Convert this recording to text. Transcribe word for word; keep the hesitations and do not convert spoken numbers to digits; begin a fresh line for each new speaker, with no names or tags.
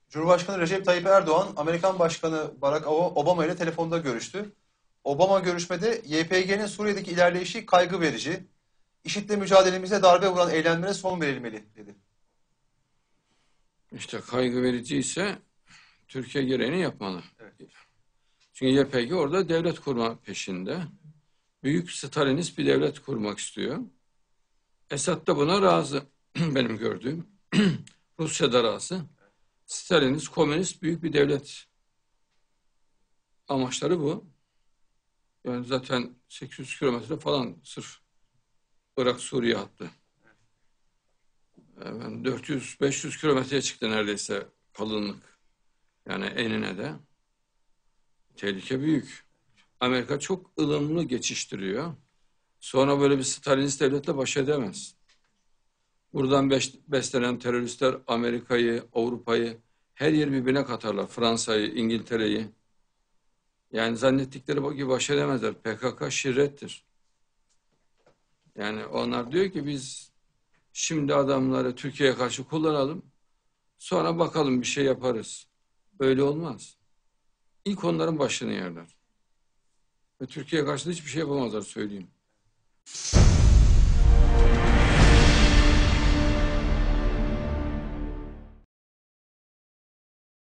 Cumhurbaşkanı Recep Tayyip Erdoğan, Amerikan Başkanı Barack Obama ile telefonda görüştü. Obama görüşmede Y P G'nin Suriye'deki ilerleyişi kaygı verici. IŞİD'le mücadelemize darbe vuran eylemlere son verilmeli dedi.
İşte kaygı verici ise Türkiye gereğini yapmalı.
Evet.
Çünkü Y P G orada devlet kurma peşinde. Büyük Stalinist bir devlet kurmak istiyor. Esad da buna razı benim gördüğüm. Rusya da razı. Stalinist, komünist büyük bir devlet. Amaçları bu. Yani zaten sekiz yüz kilometre falan sırf Irak-Suriye hattı. Yani dört yüz beş yüz kilometreye çıktı neredeyse kalınlık. Yani enine de. Tehlike büyük. Amerika çok ılımlı geçiştiriyor. Sonra böyle bir Stalinist devletle baş edemez. Buradan beş, beslenen teröristler Amerika'yı, Avrupa'yı, her yeri birbirine katarlar. Fransa'yı, İngiltere'yi. Yani zannettikleri gibi baş edemezler. P K K şirrettir. Yani onlar diyor ki biz şimdi adamları Türkiye'ye karşı kullanalım. Sonra bakalım bir şey yaparız. Öyle olmaz. İlk onların başını yerler. Ve Türkiye'ye karşı da hiçbir şey yapamazlar söyleyeyim.